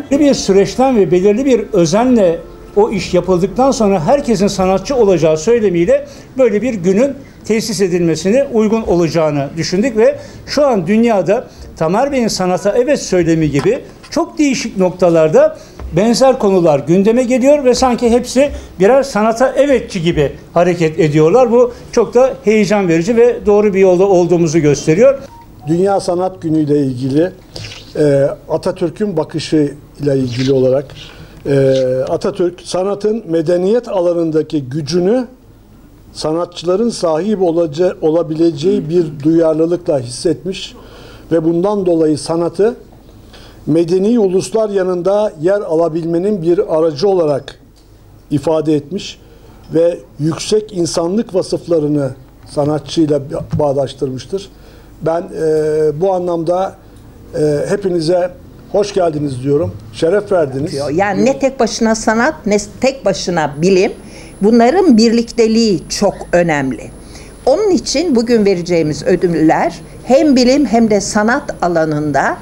Bir süreçten ve belirli bir özenle o iş yapıldıktan sonra herkesin sanatçı olacağı söylemiyle böyle bir günün tesis edilmesini uygun olacağını düşündük ve şu an dünyada Tamer Bey'in sanata evet söylemi gibi çok değişik noktalarda benzer konular gündeme geliyor ve sanki hepsi birer sanata evetçi gibi hareket ediyorlar. Bu çok da heyecan verici ve doğru bir yolda olduğumuzu gösteriyor. Dünya Sanat Günü ile ilgili Atatürk'ün bakışı ile ilgili olarak Atatürk sanatın medeniyet alanındaki gücünü sanatçıların sahip olabileceği bir duyarlılıkla hissetmiş ve bundan dolayı sanatı medeni uluslar yanında yer alabilmenin bir aracı olarak ifade etmiş ve yüksek insanlık vasıflarını sanatçıyla bağdaştırmıştır. Ben bu anlamda hepinize hoş geldiniz diyorum. Şeref verdiniz. Yani ne tek başına sanat ne tek başına bilim. Bunların birlikteliği çok önemli. Onun için bugün vereceğimiz ödüller hem bilim hem de sanat alanında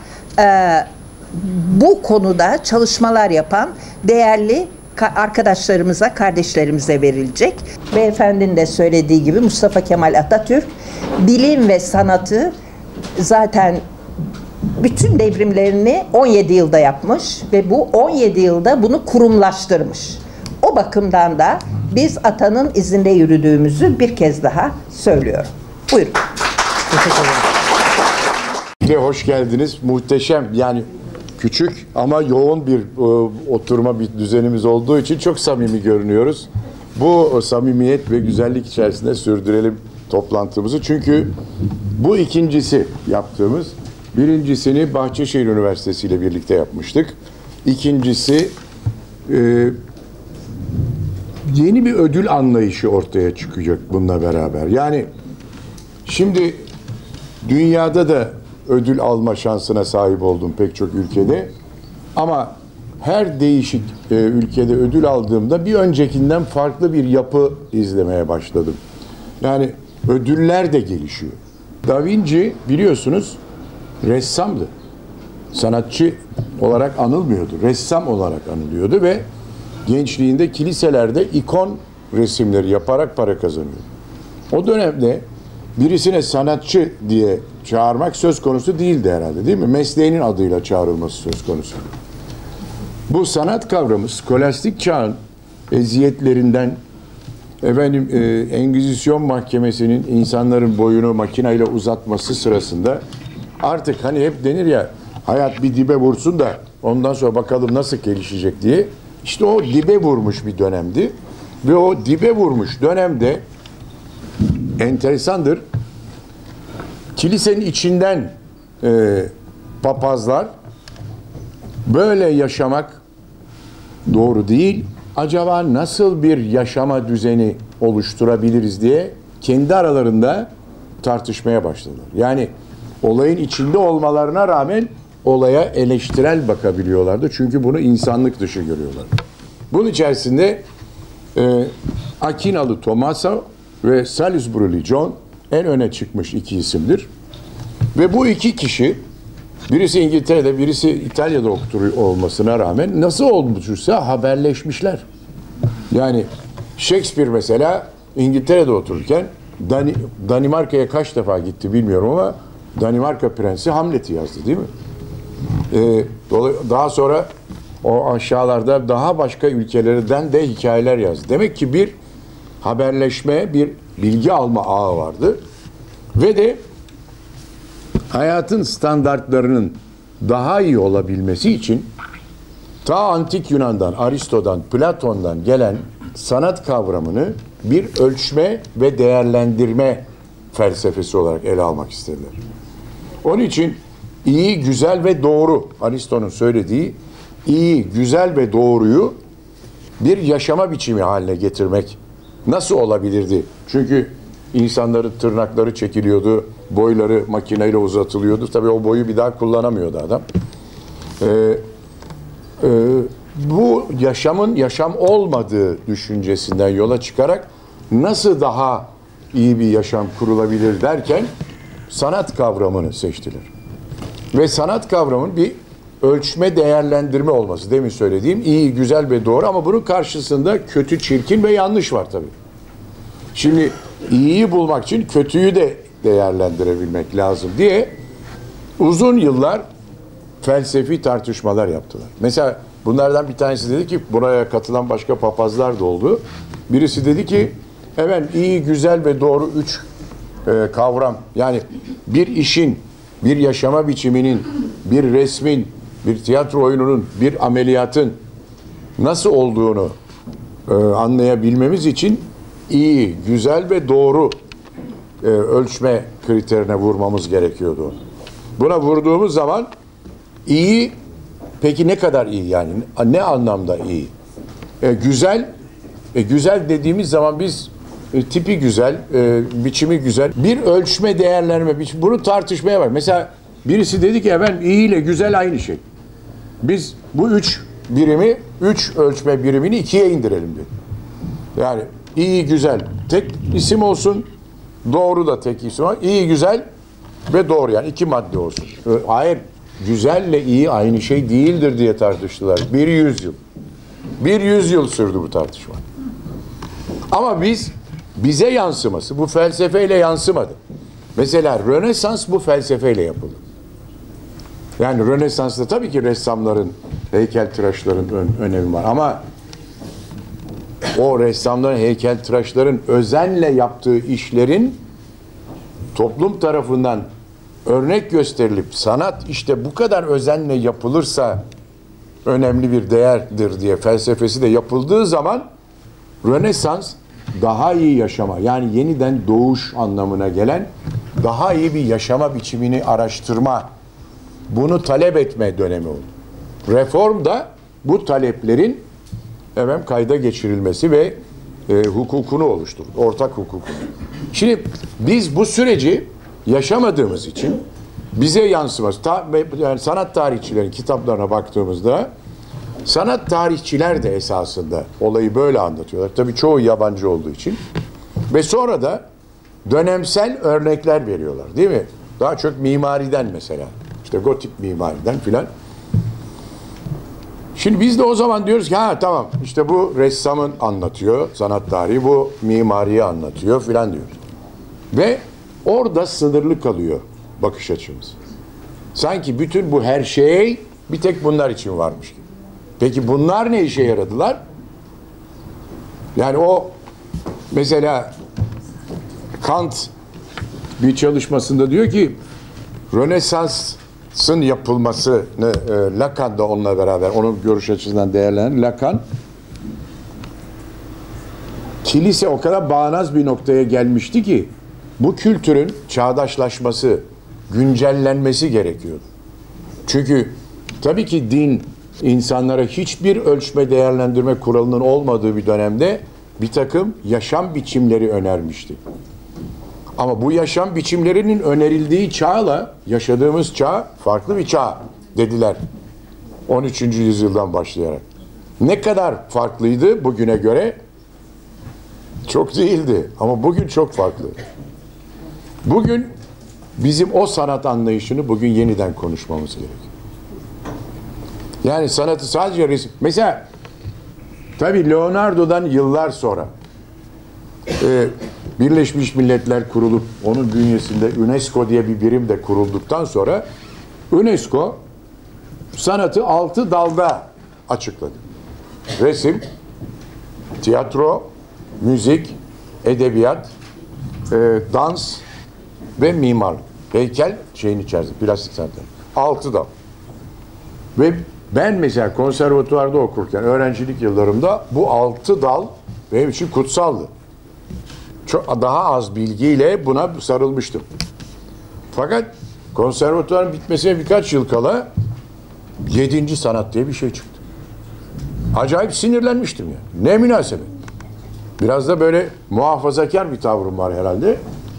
bu konuda çalışmalar yapan değerli arkadaşlarımıza, kardeşlerimize verilecek. Beyefendinin de söylediği gibi Mustafa Kemal Atatürk bilim ve sanatı zaten bütün devrimlerini 17 yılda yapmış ve bu 17 yılda bunu kurumlaştırmış. O bakımdan da biz atanın izinde yürüdüğümüzü bir kez daha söylüyorum. Buyurun. Teşekkür ederim. Hoş geldiniz. Muhteşem, yani küçük ama yoğun bir oturma bir düzenimiz olduğu için çok samimi görünüyoruz. Bu samimiyet ve güzellik içerisinde sürdürelim toplantımızı. Çünkü bu ikincisi yaptığımız. Birincisini Bahçeşehir Üniversitesi ile birlikte yapmıştık. İkincisi yeni bir ödül anlayışı ortaya çıkacak bununla beraber. Yani şimdi dünyada da ödül alma şansına sahip oldum pek çok ülkede. Ama her değişik ülkede ödül aldığımda bir öncekinden farklı bir yapı izlemeye başladım. Yani ödüller de gelişiyor. Da Vinci biliyorsunuz ressamdı. Sanatçı olarak anılmıyordu. Ressam olarak anılıyordu ve gençliğinde kiliselerde ikon resimleri yaparak para kazanıyordu. O dönemde birisine sanatçı diye çağırmak söz konusu değildi herhalde, değil mi? Mesleğinin adıyla çağrılması söz konusu. Bu sanat kavramı skolastik çağın eziyetlerinden, Engizisyon mahkemesinin insanların boyunu makineyle uzatması sırasında artık hani hep denir ya, hayat bir dibe vursun da ondan sonra bakalım nasıl gelişecek diye. İşte o dibe vurmuş bir dönemdi. Ve o dibe vurmuş dönemde enteresandır. Kilisenin içinden papazlar böyle yaşamak doğru değil. Acaba nasıl bir yaşama düzeni oluşturabiliriz diye kendi aralarında tartışmaya başladılar. Yani olayın içinde olmalarına rağmen olaya eleştirel bakabiliyorlardı. Çünkü bunu insanlık dışı görüyorlar. Bunun içerisinde Aquinalı Tommaso ve Salisbury'li John en öne çıkmış iki isimdir. Ve bu iki kişi, birisi İngiltere'de, birisi İtalya'da okutuyor olmasına rağmen nasıl olmuşsa haberleşmişler. Yani Shakespeare mesela İngiltere'de otururken Danimarka'ya kaç defa gitti bilmiyorum ama Danimarka Prensi Hamlet'i yazdı, değil mi? Daha sonra o aşağılarda daha başka ülkelerden de hikayeler yazdı. Demek ki bir haberleşme, bir bilgi alma ağı vardı. Ve de hayatın standartlarının daha iyi olabilmesi için ta Antik Yunan'dan, Aristo'dan, Platon'dan gelen sanat kavramını bir ölçme ve değerlendirme felsefesi olarak ele almak istediler. Onun için iyi, güzel ve doğru, Aristo'nun söylediği iyi, güzel ve doğruyu bir yaşama biçimi haline getirmek nasıl olabilirdi? Çünkü insanların tırnakları çekiliyordu, boyları makineyle uzatılıyordu. Tabii o boyu bir daha kullanamıyordu adam. Bu yaşamın yaşam olmadığı düşüncesinden yola çıkarak nasıl daha iyi bir yaşam kurulabilir derken sanat kavramını seçtiler. Ve sanat kavramının bir ölçme değerlendirme olması. Demin söylediğim iyi, güzel ve doğru ama bunun karşısında kötü, çirkin ve yanlış var tabii. Şimdi iyiyi bulmak için kötüyü de değerlendirebilmek lazım diye uzun yıllar felsefi tartışmalar yaptılar. Mesela bunlardan bir tanesi dedi ki, buraya katılan başka papazlar da oldu. Birisi dedi ki, evet iyi, güzel ve doğru üç kavram. Yani bir işin, bir yaşama biçiminin, bir resmin, bir tiyatro oyununun, bir ameliyatın nasıl olduğunu anlayabilmemiz için iyi, güzel ve doğru ölçme kriterine vurmamız gerekiyordu. Buna vurduğumuz zaman iyi, peki ne kadar iyi yani? Ne anlamda iyi? Güzel, güzel dediğimiz zaman biz tipi güzel, biçimi güzel. Bir ölçme, değerlendirme, bunu tartışmaya var. Mesela birisi dedi ki ben iyi ile güzel aynı şey. Biz bu üç ölçme birimini ikiye indirelim dedi. Yani iyi, güzel, tek isim olsun, doğru da tek isim olsun. İyi, güzel ve doğru, yani iki madde olsun. Hayır, güzelle iyi aynı şey değildir diye tartıştılar. Bir yüzyıl. Bir yüzyıl sürdü bu tartışma. Ama bize yansıması, bu felsefeyle yansımadı. Mesela Rönesans bu felsefeyle yapıldı. Yani Rönesans'ta tabii ki ressamların, heykeltıraşların önemi var ama o ressamların, heykeltıraşların özenle yaptığı işlerin toplum tarafından örnek gösterilip sanat işte bu kadar özenle yapılırsa önemli bir değerdir diye felsefesi de yapıldığı zaman Rönesans daha iyi yaşama, yani yeniden doğuş anlamına gelen daha iyi bir yaşama biçimini araştırma, bunu talep etme dönemi oldu. Reform da bu taleplerin kayda geçirilmesi ve hukukunu oluşturdu. Ortak hukukunu. Şimdi biz bu süreci yaşamadığımız için bize yansıması, yani sanat tarihçilerin kitaplarına baktığımızda sanat tarihçiler de esasında olayı böyle anlatıyorlar. Tabii çoğu yabancı olduğu için. Ve sonra da dönemsel örnekler veriyorlar, değil mi? Daha çok mimariden mesela. İşte gotik mimariden filan. Şimdi biz de o zaman diyoruz ki tamam işte bu ressamın anlatıyor sanat tarihi, bu mimariyi anlatıyor filan diyoruz. Ve orada sınırlı kalıyor bakış açımız. Sanki bütün bu her şey bir tek bunlar için varmış gibi. Peki bunlar ne işe yaradılar? Yani o mesela Kant bir çalışmasında diyor ki Rönesans'ın yapılmasını Lacan da onunla beraber onun görüş açısından değerlendiren Lacan, kilise o kadar bağnaz bir noktaya gelmişti ki bu kültürün çağdaşlaşması, güncellenmesi gerekiyordu. Çünkü tabii ki din insanlara hiçbir ölçme değerlendirme kuralının olmadığı bir dönemde bir takım yaşam biçimleri önermişti. Ama bu yaşam biçimlerinin önerildiği çağla yaşadığımız çağ farklı bir çağ dediler. 13. yüzyıldan başlayarak. Ne kadar farklıydı bugüne göre? Çok değildi. Ama bugün çok farklı. Bugün bizim o sanat anlayışını bugün yeniden konuşmamız gerekiyor. Yani sanatı sadece resim... Mesela tabii Leonardo'dan yıllar sonra Birleşmiş Milletler kurulup onun bünyesinde UNESCO diye bir birim de kurulduktan sonra UNESCO sanatı 6 dalda açıkladı. Resim, tiyatro, müzik, edebiyat, dans ve mimarlık. Heykel şeyin içerisinde, plastik sanatlar. 6 dal. Ve ben mesela konservatuvarda okurken, öğrencilik yıllarımda bu 6 dal benim için kutsaldı. Çok daha az bilgiyle buna sarılmıştım. Fakat konservatuvarın bitmesine birkaç yıl kala 7. sanat diye bir şey çıktı. Acayip sinirlenmiştim yani. Ne münasebet. Biraz da böyle muhafazakar bir tavrım var herhalde.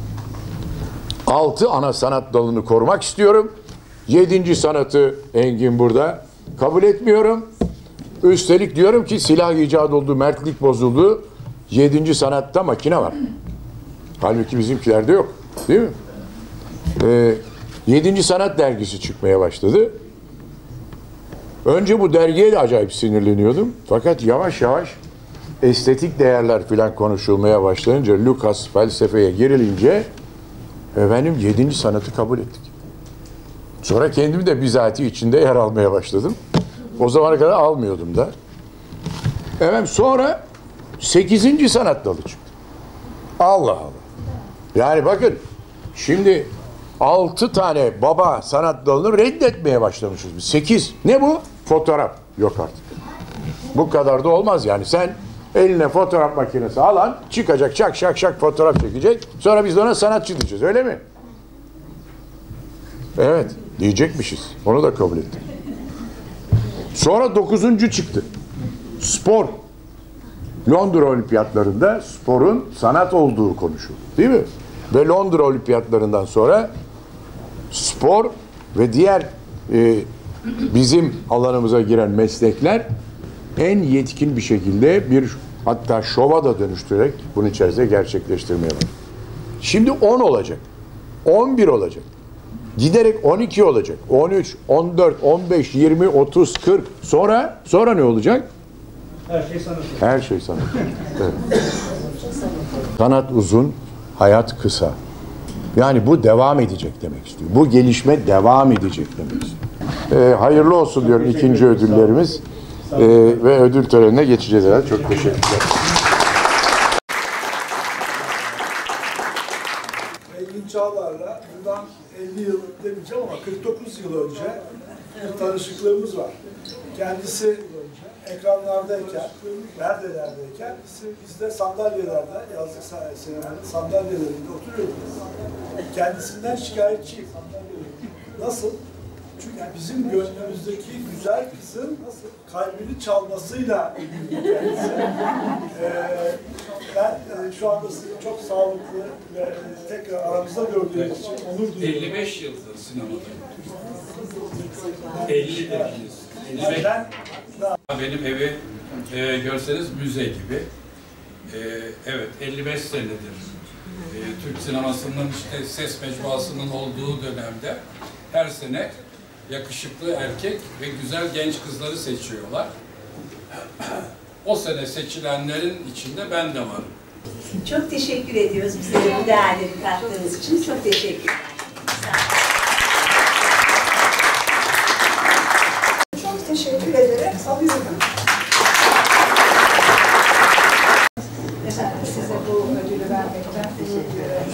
6 ana sanat dalını korumak istiyorum. 7. sanatı Engin burada kabul etmiyorum. Üstelik diyorum ki silah icat oldu, mertlik bozuldu. 7. sanatta makine var. Halbuki bizimkilerde yok. Değil mi? 7. sanat dergisi çıkmaya başladı. Önce bu dergiye de acayip sinirleniyordum. Fakat yavaş yavaş estetik değerler falan konuşulmaya başlayınca, Lucas felsefeye girilince efendim 7. sanatı kabul ettik. Sonra kendimi de bizatihi içinde yer almaya başladım. O zamana kadar almıyordum da. Efendim sonra 8. sanat dalı çıktı. Allah Allah. Yani bakın şimdi 6 tane baba sanat dalını reddetmeye başlamışız biz. 8. Ne bu? Fotoğraf. Yok artık. Bu kadar da olmaz yani. Sen eline fotoğraf makinesi alan çıkacak, şak şak şak fotoğraf çekecek. Sonra biz de ona sanatçı diyeceğiz. Öyle mi? Evet. Diyecekmişiz. Onu da kabul ettim. Sonra 9. çıktı. Spor. Londra Olimpiyatlarında sporun sanat olduğu konuşuldu. Değil mi? Ve Londra Olimpiyatlarından sonra spor ve diğer bizim alanımıza giren meslekler en yetkin bir şekilde bir hatta şova da dönüştürerek bunun içerisinde gerçekleştirmeye başladı. Şimdi 10 olacak. 11 olacak. Giderek 12 olacak. 13, 14, 15, 20, 30, 40. Sonra ne olacak? Her şey sanat. Her şey sanat. Evet. Sanat uzun, hayat kısa. Yani bu devam edecek demek istiyor. Bu gelişme devam edecek demek istiyor. Hayırlı olsun diyorum ikinci ödüllerimiz. Ve ödül törenine geçeceğiz herhalde. Çok teşekkürler. Engin Çağlar'la bundan 50 yıl demeyeceğim ama 49 yıl önce bir tanışıklığımız var. Kendisi ekranlardayken, neredeyken biz de sandalyelerde, yazlık sinemanın sandalyelerinde oturuyorduk. Kendisinden şikayetçiyim. Nasıl? Çünkü bizim gönlümüzdeki güzel kızın kalbini çalmasıyla ilgili kendisi. Ben şu anda sizi çok sağlıklı ve tekrar aramızda gördüğünüz için onur duyuyorum. 55 yıldır sinemada. 50 dediniz. 55. Benim evi görseniz müze gibi. Evet, 55 senedir Türk sinemasının işte ses mecmuasının olduğu dönemde her sene yakışıklı erkek ve güzel genç kızları seçiyorlar. O sene seçilenlerin içinde ben de varım. Çok teşekkür ediyoruz bize de bu değerleri kattığınız için. Çok teşekkür ederim. Çok teşekkür ederek alıyorum. Efendim size bu ödülü vermekten teşekkür ederim.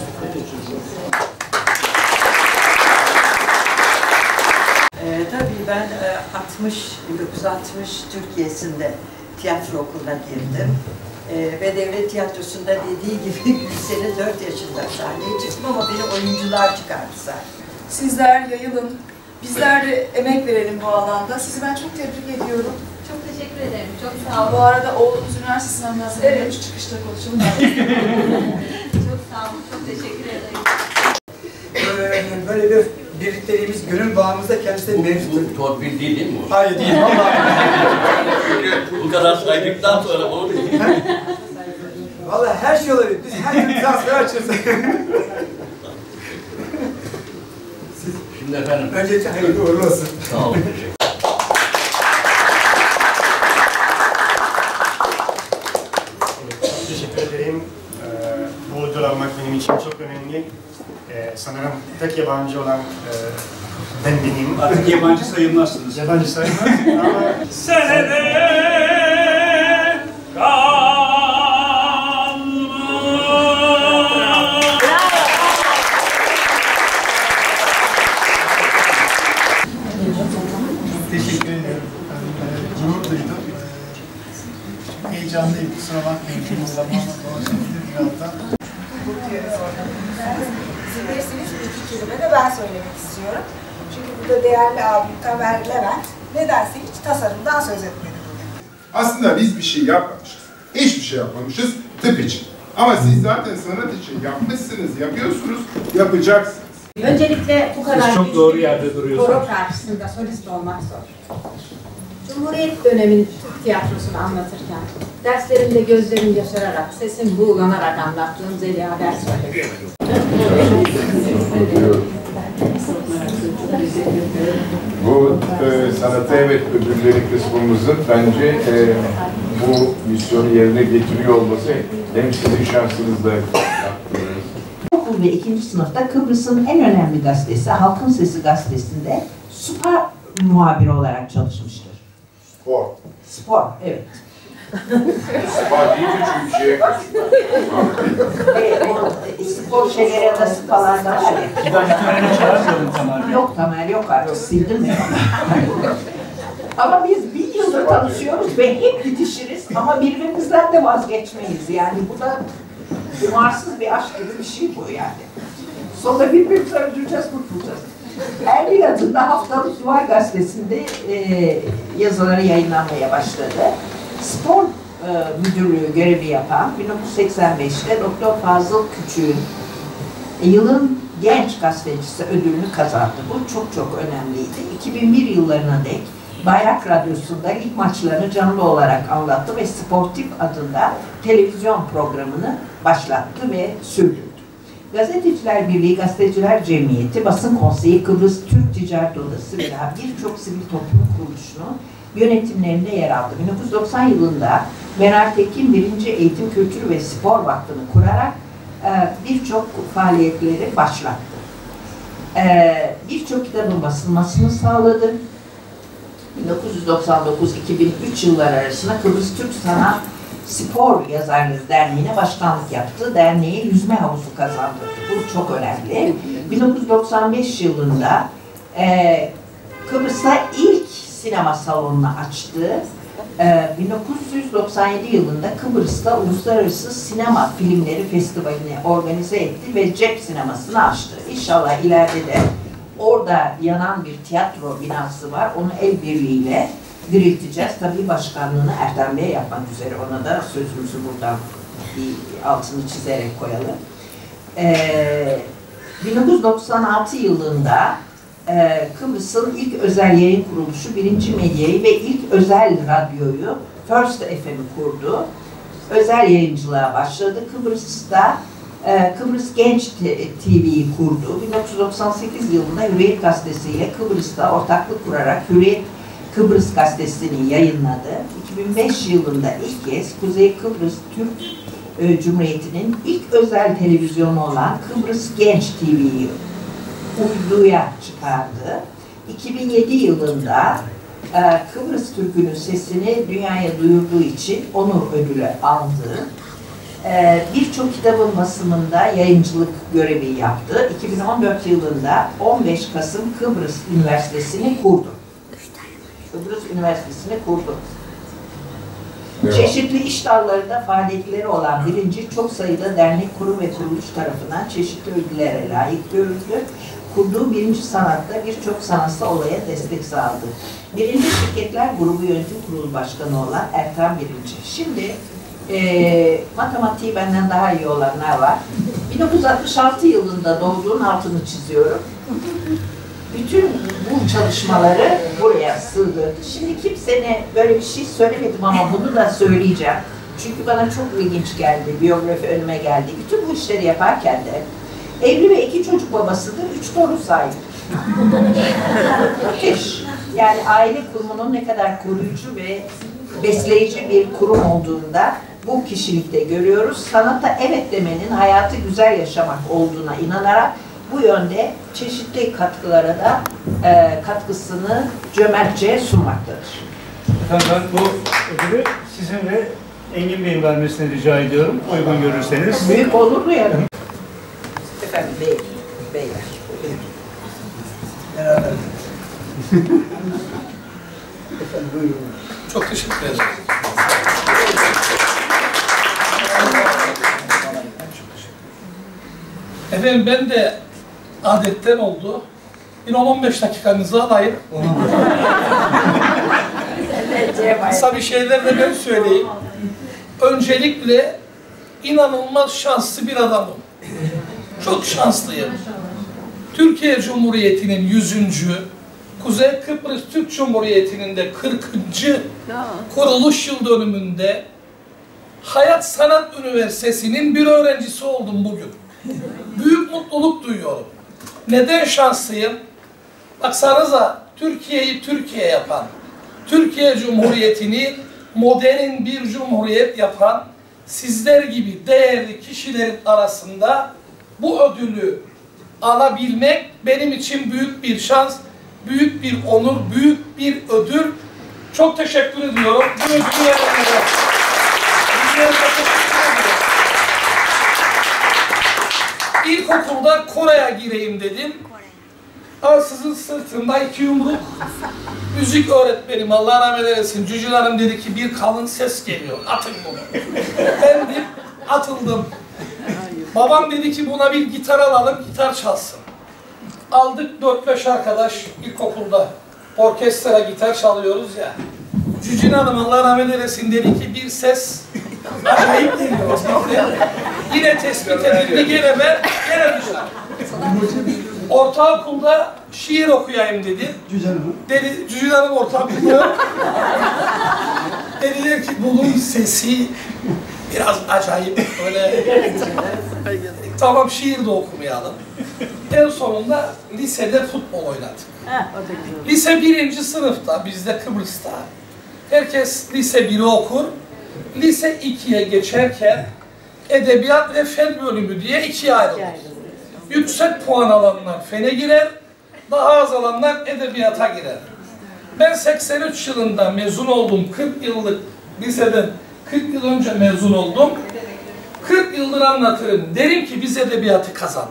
Tabii ben 1960 Türkiye'sinde tiyatro okuluna girdim. Ve devlet tiyatrosunda dediği gibi Gülsen'in 4 yaşında sahneye çıktım ama beni oyuncular çıkardı sahneye. Sizler yayılın. Bizler de emek verelim bu alanda. Sizi ben çok tebrik ediyorum. Çok teşekkür ederim. Çok sağ olun. Bu arada oğlumuz üniversite sınavına hazırlanıyormuş. Çıkışta konuşalım. Çok sağ olun. Çok teşekkür ederim. Böyle bir birlikteliğimiz, gönül bağımızda kendisi mevcut. Bu torpil değil mi bu? Hayır değil, vallahi. Bu kadar saydıktan sonra olur mu? Vallahi her şey olabilir. Biz her türlü transfer açıyoruz. Şimdi efendim. Öncelikle hayırlı uğurlu olsun. Sağ olun. Teşekkür. Teşekkür ederim. Bu ödül almak benim için çok önemli. Sanırım tek yabancı olan benim. Artık yabancı sayılmazsınız. Yabancı sayılmaz ama... Senede Teşekkür ediyorum. Gurur duydum. Heyecanlıyım. Kusura bakmayın. Bu zamanla dolaşabilir birazdan. Siz bir iki kelime de ben söylemek istiyorum. Çünkü burada değerli abim Tamer Levent nedense hiç tasarımdan söz etmedi bugün. Aslında biz bir şey yapmamışız. Hiçbir şey yapmamışız tıp için. Ama siz zaten sanat için yapmışsınız, yapıyorsunuz, yapacaksınız. Öncelikle bu kadar çok doğru yerde duruyorsunuz. koro karşısında solist olmak zor. Cumhuriyet döneminin Türk tiyatrosunu anlatırken derslerimde gözlerim yaşararak, sesim buğulanarak anlattığım Zeliha ders Bu Bu sanata evet ödülleri kısmımızın bence bu misyonu yerine getiriyor olması hem sizin şansınızda yaptınız. Okul ve 2. sınıfta Kıbrıs'ın en önemli gazetesi Halkın Sesi gazetesinde spor muhabiri olarak çalışmıştır. Spor. Spor, evet. Spor deyince çünkü şeye kaçıyor. Spor şeyleri arası falan da var ya. Yok Tamer, yok artık sildim ya. Ama biz bir yıldır tanışıyoruz ve hep bitişiriz ama birbirimizden de vazgeçmeyiz. Yani bu da umarsız bir aşk gibi bir şey bu yani. Sonra birbirimizi öldüreceğiz, kurtulacağız. Erbil adında Haftalık Duvar Gazetesi'nde yazıları yayınlanmaya başladı. Spor müdürlüğü görevi yapan 1985'te Doktor Fazıl Küçük'ün yılın genç gazetecisi ödülünü kazandı. Bu çok çok önemliydi. 2001 yıllarına dek Bayrak Radyosu'nda ilk maçlarını canlı olarak anlattı ve Sportif adında televizyon programını başlattı ve sürdürdü. Gazeteciler Birliği, Gazeteciler Cemiyeti, Basın Konseyi, Kıbrıs Türk Ticaret Odası ve daha birçok sivil toplum kuruluşunun yönetimlerinde yer aldı. 1990 yılında Meral Tekin 1. Eğitim, Kültür ve Spor Vakfı'nı kurarak birçok faaliyetleri başlattı. Birçok kitabın basılmasını sağladı. 1999-2003 yılları arasında Kıbrıs Türk Sanat Spor Yazarları Derneği'ne başkanlık yaptı. Derneği yüzme havuzu kazandırdı. Bu çok önemli. 1995 yılında Kıbrıs'ta ilk sinema salonunu açtı. 1997 yılında Kıbrıs'ta Uluslararası Sinema Filmleri Festivali'ni organize etti ve cep sinemasını açtı. İnşallah ileride de orada yanan bir tiyatro binası var. Onu el birliğiyle dirilteceğiz. Tabii başkanlığını Ertem Bey yapmak üzere. Ona da sözümüzü buradan bir altını çizerek koyalım. 1996 yılında Kıbrıs'ın ilk özel yayın kuruluşu 1. Medya'yı ve ilk özel radyoyu First FM'i kurdu. Özel yayıncılığa başladı. Kıbrıs'ta Kıbrıs Genç TV'yi kurdu. 1998 yılında Hürriyet Gazetesi ile Kıbrıs'ta ortaklık kurarak Hürriyet Kıbrıs Gazetesi'ni yayınladı. 2005 yılında ilk kez Kuzey Kıbrıs Türk Cumhuriyeti'nin ilk özel televizyonu olan Kıbrıs Genç TV'yi uyduya çıkardı. 2007 yılında Kıbrıs Türk'ünün sesini dünyaya duyurduğu için onur ödülü aldı. Birçok kitabın basımında yayıncılık görevi yaptı. 2014 yılında 15 Kasım Kıbrıs Üniversitesi'ni kurdu. Kıbrıs Üniversitesi'ni kurdu. Çeşitli iş dallarında faaliyetleri olan birinci çok sayıda dernek, kurum ve kuruluş tarafından çeşitli ödüllere layık görüldü. Kurduğu birinci sanatta birçok sanatsal olaya destek sağladı. Birinci Şirketler Grubu Yönetim Kurulu Başkanı olan Ertem Birinci. Şimdi matematiği benden daha iyi olanlar var. 1966 yılında doğduğun altını çiziyorum. Bütün bu çalışmaları buraya sığdırdı. Şimdi kimsene böyle bir şey söylemedim ama bunu da söyleyeceğim. Çünkü bana çok ilginç geldi, biyografi önüme geldi. Bütün bu işleri yaparken de evli ve 2 çocuk babasıdır, 3 torun sahibi. Müthiş. Yani aile kurumunun ne kadar koruyucu ve besleyici bir kurum olduğunda bu kişilikte görüyoruz. Sanata evet demenin hayatı güzel yaşamak olduğuna inanarak bu yönde çeşitli katkılara da katkısını cömertçe sunmaktadır. Efendim ben bu ödülü sizin ve Engin Bey'in vermesini rica ediyorum. Uygun görürseniz. Büyük olur mu yani? Efendim beyler. Beraber. Efendim buyurun. Çok teşekkür ederim. Efendim ben de adetten oldu. Bir 10-15 dakikanızı alayım. Kısa bir şeyler de ben söyleyeyim. Öncelikle inanılmaz şanslı bir adamım. Çok şanslıyım. Türkiye Cumhuriyeti'nin 100. Kuzey Kıbrıs Türk Cumhuriyeti'nin de 40. kuruluş yıl dönümünde Hayat Sanat Üniversitesi'nin bir öğrencisi oldum bugün. Büyük mutluluk duyuyorum. Neden şanslıyım? Baksanıza Türkiye'yi Türkiye yapan, Türkiye Cumhuriyeti'ni modern bir cumhuriyet yapan sizler gibi değerli kişilerin arasında bu ödülü alabilmek benim için büyük bir şans, büyük bir onur, büyük bir ödül. Çok teşekkür ediyorum. Bu ödülü verenlere. İlkokulda Kore'ye gireyim dedim. Ansızın sırtımda 2 yumruk. Müzik öğretmenim, Allah rahmet eylesin, Cücül Hanım dedi ki bir kalın ses geliyor, atın bunu. Ben de atıldım. Babam dedi ki buna bir gitar alalım, gitar çalsın. Aldık 4-5 arkadaş ilkokulda. Orkestra gitar çalıyoruz ya. Cücül Hanım, Allah rahmet eylesin, dedi ki bir ses acayip geliyor. Yine tespit edildi, gene ben, gene dışarı. Ortaokulda şiir okuyayım dedi. Dedi, Cücül Hanım ortaokulda. Dediler ki bunun sesi biraz acayip, öyle. Tamam, şiir de okumayalım. En sonunda lisede futbol oynadık. Lise 1. sınıfta, bizde Kıbrıs'ta. Herkes lise 1'i okur. Lise 2'ye geçerken edebiyat ve fen bölümü diye 2'ye ayrılır. Yüksek puan alanlar fene girer, daha az alanlar edebiyata girer. Ben 83 yılında mezun oldum, 40 yıllık liseden 40 yıl önce mezun oldum. 40 yıldır anlatırım, derim ki biz edebiyatı kazandık.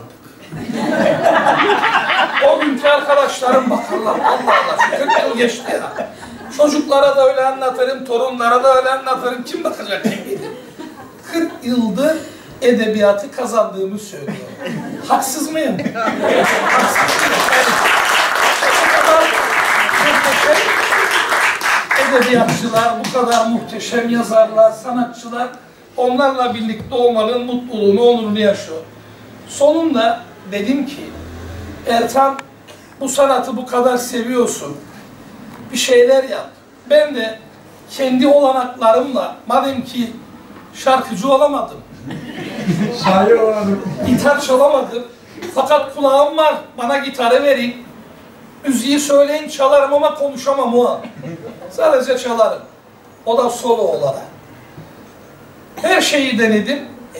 O günkü arkadaşlarım bakarlar, Allah Allah, şu 40 yıl geçti ya. Çocuklara da öyle anlatırım, torunlara da öyle anlatırım, kim bakacak kim bilir. 40 yıldır edebiyatı kazandığımı söylüyorum. Haksız mıyım? Haksız mıyım? Bu kadar muhteşem edebiyatçılar, bu kadar muhteşem yazarlar, sanatçılar, onlarla birlikte olmanın mutluluğunu, onurunu yaşıyor. Sonunda dedim ki, Ertan, bu sanatı bu kadar seviyorsun, bir şeyler yap. Ben de kendi olanaklarımla, madem ki şarkıcı olamadım, şair olamadım, gitar çalamadım, fakat kulağım var, bana gitarı verin, müziği söyleyin, çalarım ama konuşamam o an. Sadece çalarım. O da solo olarak. Her şeyi denedim.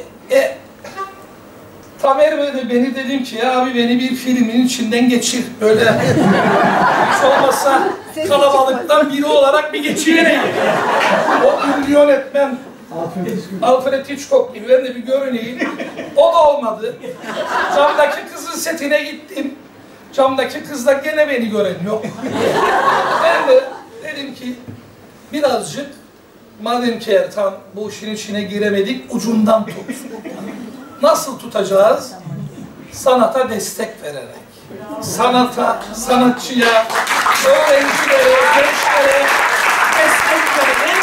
Tamer Bey de beni, dedim ki ya abi beni bir filmin içinden geçir. Böyle hiç olmazsa kalabalıktan biri olarak bir geçivereyim. O ünlü yönetmen Alfred Hitchcock gibi ben de bir görüneyim. O da olmadı. Camdaki kızın setine gittim. Camdaki kız da gene beni gören yok. Ben de dedim ki birazcık, madem ki Ertan bu işin içine giremedik, ucundan tut. Nasıl tutacağız? Sanata destek vererek. Sanata, sanatçıya, öğrencilere, gençlere destek vererek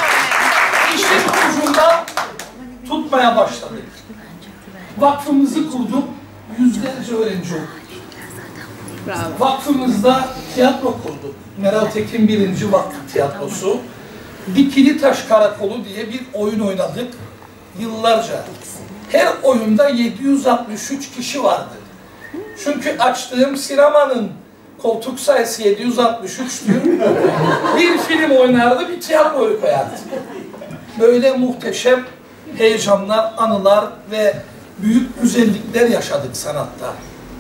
işin ucundan tutmaya başladık. Vakfımızı kurduk, yüzlerce öğrenci okuduk. Vakfımızda tiyatro kurduk. Meral Tekin 1. Vakfı Tiyatrosu. Dikili Taş Karakolu diye bir oyun oynadık yıllarca. Her oyunda 763 kişi vardı. Çünkü açtığım sinemanın koltuk sayısı 763'tür. Bir film oynardı, bir tiyatroyu koyardı. Böyle muhteşem heyecanlar, anılar ve büyük güzellikler yaşadık sanatta.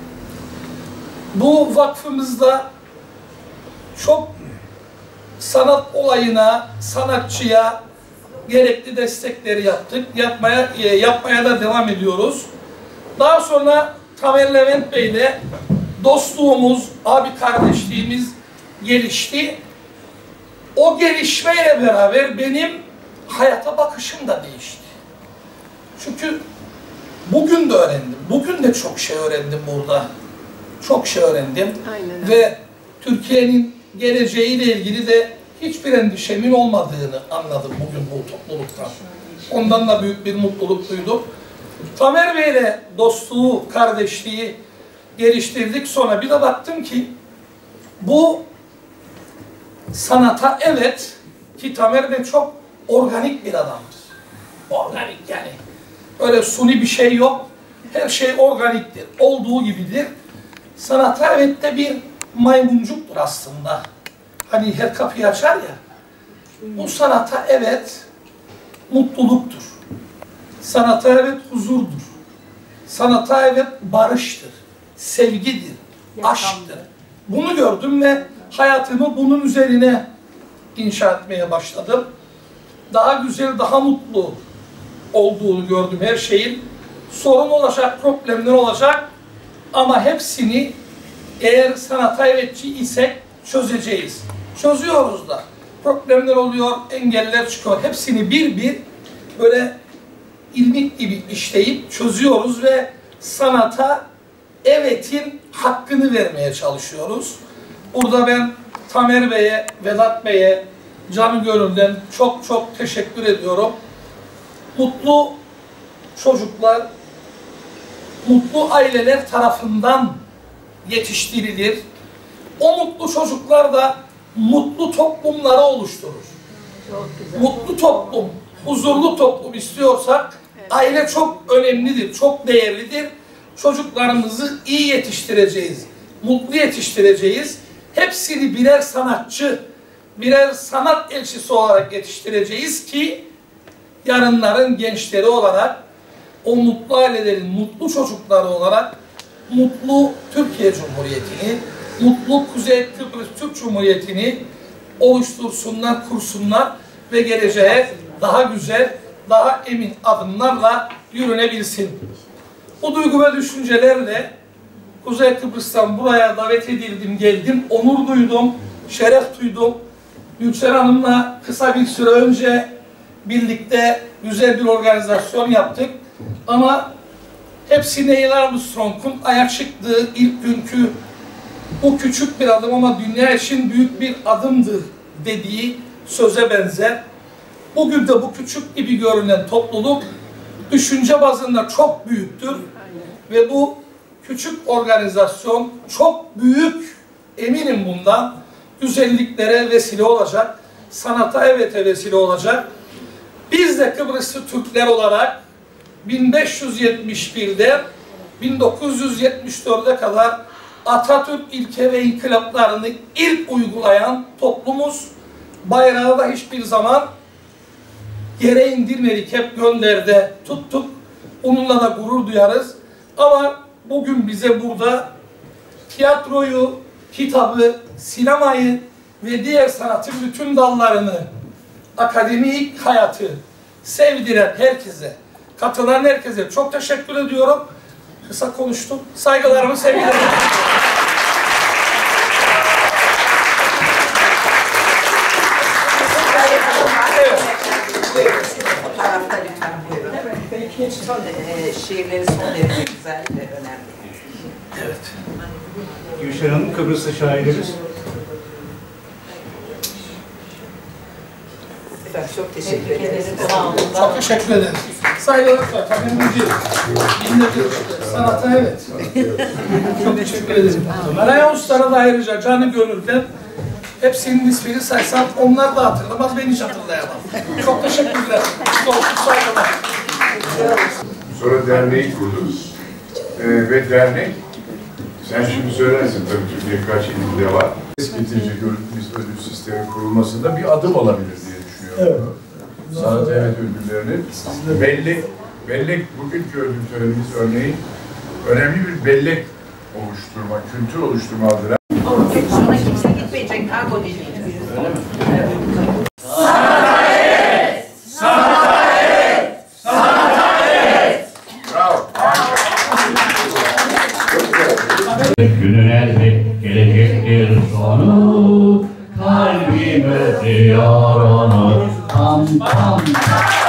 Bu vakfımızda çok sanat olayına, sanatçıya gerekli destekleri yaptık. Yapmaya da devam ediyoruz. Daha sonra Tamer Levent Bey ile dostluğumuz, abi kardeşliğimiz gelişti. O gelişmeyle beraber benim hayata bakışım da değişti. Çünkü bugün de öğrendim. Bugün de çok şey öğrendim burada. Çok şey öğrendim. Aynen. Ve Türkiye'nin geleceğiyle ilgili de hiçbir endişemin olmadığını anladım bugün bu topluluktan. Ondan da büyük bir mutluluk duydum. Tamer Bey'le dostluğu, kardeşliği geliştirdik. Sonra bir de baktım ki bu sanata, evet ki Tamer Bey çok organik bir adamdır. Organik yani. Öyle suni bir şey yok. Her şey organiktir. Olduğu gibidir. Sanata evet de bir maymuncuktur aslında. Hani her kapıyı açar ya. Bu sanata evet mutluluktur. Sanata evet huzurdur. Sanata evet barıştır. Sevgidir. Aşktır. Bunu gördüm ve hayatımı bunun üzerine inşa etmeye başladım. Daha güzel, daha mutlu olduğunu gördüm her şeyin. Sorun olacak, problemler olacak ama hepsini eğer sanata evetçi isek çözeceğiz. Çözüyoruz da. Problemler oluyor, engeller çıkıyor. Hepsini bir bir böyle ilmik gibi işleyip çözüyoruz ve sanata evetin hakkını vermeye çalışıyoruz. Burada ben Tamer Bey'e, Vedat Bey'e canı gönülden çok çok teşekkür ediyorum. Mutlu çocuklar, mutlu aileler tarafından yetiştirilir. O mutlu çocuklar da mutlu toplumları oluşturur. Mutlu toplum, huzurlu toplum istiyorsak aile çok önemlidir, çok değerlidir. Çocuklarımızı iyi yetiştireceğiz, mutlu yetiştireceğiz. Hepsini birer sanatçı, birer sanat elçisi olarak yetiştireceğiz ki yarınların gençleri olarak, o mutlu ailelerin mutlu çocukları olarak mutlu Türkiye Cumhuriyeti'ni, mutlu Kuzey Kıbrıs Türk Cumhuriyeti'ni oluştursunlar, kursunlar ve geleceğe daha güzel, daha emin adımlarla yürünebilsin. Bu duygu ve düşüncelerle Kuzey Kıbrıs'tan buraya davet edildim, geldim, onur duydum, şeref duydum. Yüksel Hanım'la kısa bir süre önce birlikte güzel bir organizasyon yaptık. Ama hepsi Neil Armstrong'un aya çıktığı ilk günkü bu küçük bir adım ama dünya için büyük bir adımdır dediği söze benzer. Bugün de bu küçük gibi görünen topluluk düşünce bazında çok büyüktür ve bu küçük organizasyon çok büyük, eminim bundan, güzelliklere vesile olacak, sanata evete vesile olacak. Biz de Kıbrıslı Türkler olarak 1571'de 1974'e kadar Atatürk ilke ve inkılaplarını ilk uygulayan toplumuz. Bayrağı da hiçbir zaman yere indirmedik, hep gönderde tuttuk. Onunla da gurur duyarız. Ama bugün bize burada tiyatroyu, kitabı, sinemayı ve diğer sanatın bütün dallarını, akademik hayatı sevdiren herkese, katılan herkese çok teşekkür ediyorum. Kısa konuştum. Saygılarımı, sevgilerimi. Şiirleri son derece güzel ve önemli. Evet. Gülşen Hanım, Kıbrıslı şairimiz. Efendim çok teşekkür ederiz. Çok teşekkür ederim. Saygılar zaten önemli. Sanata evet. Çok teşekkür ederim. Meral Usta'na da ayrıca canı gönülden hepsinin ismini saysam onlar da hatırlamaz, ben hiç hatırlayamam. Çok teşekkürler. Sonsuz saygılar. Sonra derneği kurduk. Ve dernek, sen şimdi söylersin tabii Türkiye kaç ilde var. Getirecek ödül sistemi kurulmasında bir adım olabilir diye düşünüyorum. Evet. Sanat evet ödüllerinin bellek, bugünkü ödül törenimiz örneğin önemli bir bellek oluşturma, kültür oluşturma adına. Sonra kimse gitmeyecek, kargo dinleyeceğiz. Öyle mi? Evet. Günün elbet gelecektir sonu, kalbime yaranır tam tam.